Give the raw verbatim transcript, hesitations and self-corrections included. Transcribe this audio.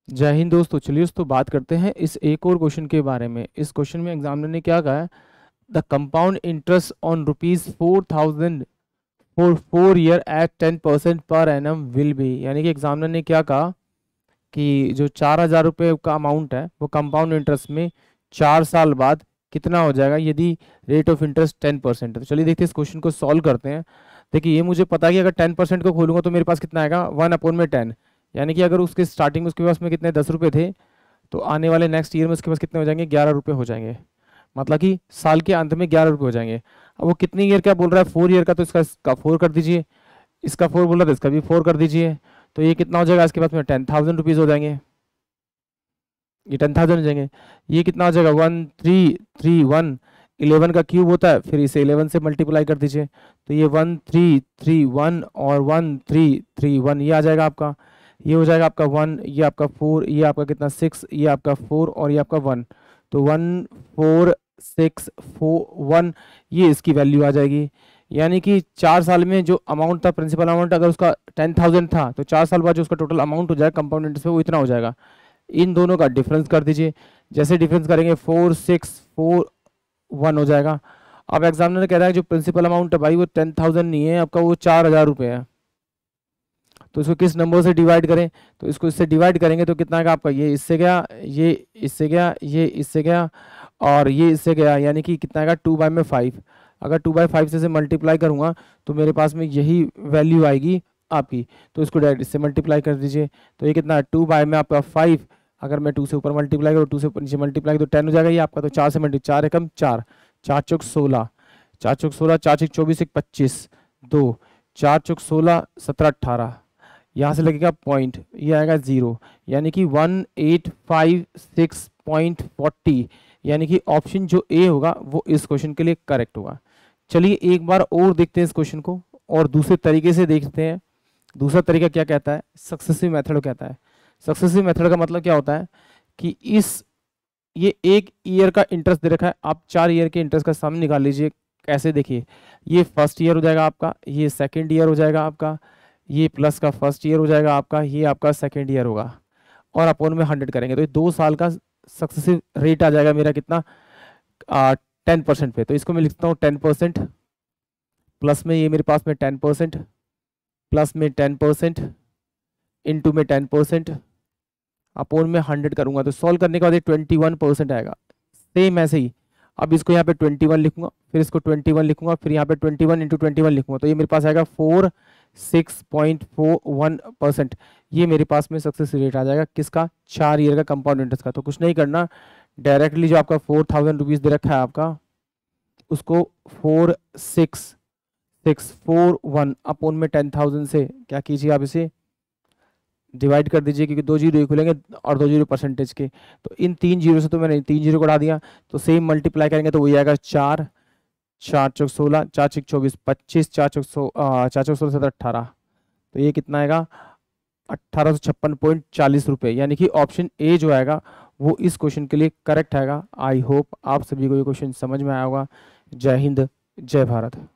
जय हिंद दोस्तों। चलिए दोस्तों बात करते हैं इस एक और क्वेश्चन के बारे में। इस क्वेश्चन में एग्जामिनर ने क्या कहा है, the compound interest on rupees four thousand for four year at ten percent per annum will be. यानी कि एग्जामिनर ने क्या कहा कि जो चार हजार रुपये का अमाउंट है वो कंपाउंड इंटरेस्ट में चार साल बाद कितना हो जाएगा यदि rate of interest ten percent है। तो चलिए देखते हैं इस क्वेश्चन को सॉल्व करते हैं। देखिए ये मुझे पता है कि अगर टेन परसेंट को खोलूंगा तो मेरे पास कितना आएगा, वन अपॉन में टेन। यानी कि अगर उसके स्टार्टिंग में उसके पास में कितने दस रुपये थे तो आने वाले नेक्स्ट ईयर में उसके पास कितने हो जाएंगे, ग्यारह रुपये हो जाएंगे। मतलब कि साल के अंत में ग्यारह रुपये हो जाएंगे। अब वो कितनी ईयर का बोल रहा है, फोर ईयर का, तो इसका इसका फोर कर दीजिए। इसका फोर बोल रहा था, इसका भी फोर कर दीजिए। तो ये कितना हो जाएगा, इसके पास में टेन थाउजेंड रुपीज़ हो जाएंगे। ये टेन थाउजेंड हो जाएंगे। ये कितना हो जाएगा, one three three one. Eleven का क्यूब होता है, फिर इसे इलेवन से मल्टीप्लाई कर दीजिए। तो ये वन थ्री थ्री वन और वन थ्री थ्री वन ये आ जाएगा आपका। ये हो जाएगा आपका वन, ये आपका फोर, ये आपका कितना सिक्स, ये आपका फोर और ये आपका वन। तो one four six four one ये इसकी वैल्यू आ जाएगी। यानी कि चार साल में जो अमाउंट था, प्रिंसिपल अमाउंट अगर उसका टेन थाउजेंड था तो चार साल बाद जो उसका टोटल अमाउंट हो जाएगा कंपाउंड इंटरेस्ट पे वो इतना हो जाएगा। इन दोनों का डिफरेंस कर दीजिए। जैसे डिफरेंस करेंगे फोर सिक्स फोर वन हो जाएगा। अब एग्जामिनर कह रहा है जो प्रिंसिपल अमाउंट है भाई वो टेन थाउजेंड नहीं है आपका, वो चार हजार रुपये है। तो इसको किस नंबर से डिवाइड करें, तो इसको इससे डिवाइड करेंगे तो कितना आएगा आपका, ये इससे गया, ये इससे गया, ये इससे गया और ये इससे गया। यानी कि कितना आएगा, टू बाई में फाइव। अगर टू बाई फाइव से, से मल्टीप्लाई करूँगा तो मेरे पास में यही वैल्यू आएगी आपकी। तो इसको डायरेक्ट इससे मल्टीप्लाई कर दीजिए। तो ये कितना है, टू बाई में आपका फाइव। अगर मैं टू से ऊपर मल्टीप्लाई करूँ, टू से ऊपर नीचे मल्टीप्लाई तो टेन हो जाएगा ये आपका। तो चार से मल्टी चार एकम चार, चार चौक सोलह, चार चौक सोलह, चार छक चौबीस, एक पच्चीस, दो, चार चौक सोलह, सत्रह अट्ठारह। यहाँ से लगेगा पॉइंट, ये आएगा जीरो। यानी कि one eight five six point forty. यानी कि ऑप्शन जो ए होगा वो इस क्वेश्चन के लिए करेक्ट होगा। चलिए एक बार और देखते हैं इस क्वेश्चन को और दूसरे तरीके से देखते हैं। दूसरा तरीका क्या कहता है, सक्सेसिव मेथड कहता है। सक्सेसिव मेथड का मतलब क्या होता है कि इस ये एक ईयर का इंटरेस्ट दे रखा है, आप चार ईयर के इंटरेस्ट का सम निकाल लीजिए। कैसे, देखिए ये फर्स्ट ईयर हो जाएगा आपका, ये सेकेंड ईयर हो जाएगा आपका, ये प्लस का फर्स्ट ईयर हो जाएगा आपका, ये आपका सेकेंड ईयर होगा और अपॉन में हंड्रेड करेंगे तो ये दो साल का सक्सेसिव रेट आ जाएगा मेरा कितना, टेन परसेंट पे। तो इसको मैं लिखता हूँ टेन परसेंट प्लस में ये मेरे पास में टेन परसेंट प्लस में टेन परसेंट इंटू में टेन परसेंट अपॉन में हंड्रेड करूंगा। तो सॉल्व करने के बाद ये ट्वेंटी वन परसेंट आएगा। सेम ऐसे ही अब इसको यहाँ पे ट्वेंटी वन लिखूंगा, फिर इसको ट्वेंटी वन लिखूंगा, फिर यहाँ पे twenty one into twenty one लिखूंगा। तो ये मेरे पास आएगा four six point four one percent. ये मेरे पास में सक्सेस रेट आ जाएगा किसका, चार ईयर का कंपाउंड इंटरेस्ट का। तो कुछ नहीं करना, डायरेक्टली जो आपका फोर थाउजेंड रुपीज़ दे रखा है आपका उसको four six six four one upon में टेन थाउजेंड से क्या कीजिए, आप इसे डिवाइड कर दीजिए क्योंकि दो जीरो खुलेंगे और दो जीरो परसेंटेज के। तो इन तीन जीरो से तो मैंने तीन जीरो को उड़ा दिया, तो सेम मल्टीप्लाई करेंगे तो वही आएगा चार, चार चौक सोलह, चार छिक चौबीस, पच्चीस, चार चौक सो चार चौक सोलह सत्रह अट्ठारह। तो ये कितना आएगा, अट्ठारह सौ छप्पन पॉइंट चालीस रुपये। यानी कि ऑप्शन ए जो आएगा वो इस क्वेश्चन के लिए करेक्ट आएगा। आई होप आप सभी को ये क्वेश्चन समझ में आया होगा। जय हिंद, जय भारत।